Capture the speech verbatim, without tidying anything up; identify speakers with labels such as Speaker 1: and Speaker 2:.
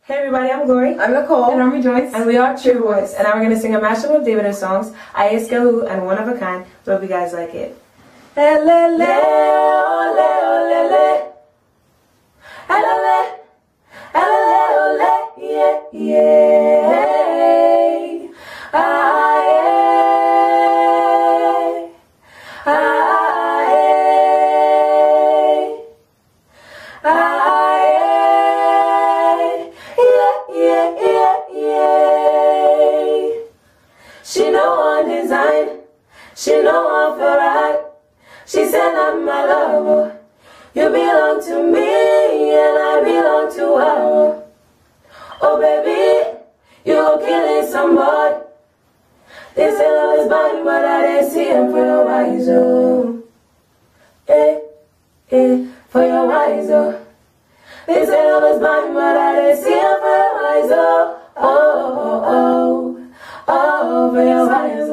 Speaker 1: Hey everybody, I'm Glory.
Speaker 2: I'm Nicole.
Speaker 3: And I'm Rejoice.
Speaker 1: And we are True Voice. And now we're going to sing a mashup of Davido's songs, Aye Skehu and One of a Kind. So hope you guys like it. Elele, ole, olele. Elele, elele, ole, yeah, yeah. Aye, aye, aye, yeah, yeah, yeah, yeah. She know one design, she know one feel right. She said I'm my lover. You belong to me and I belong to her. Oh baby, you're killing somebody. They say love is blind, but I didn't see him for your eyes, oh. Eh, eh, for your eyes, oh. They say love is blind, but I didn't see him for your eyes, oh. Oh, oh, oh, oh, for your eyes,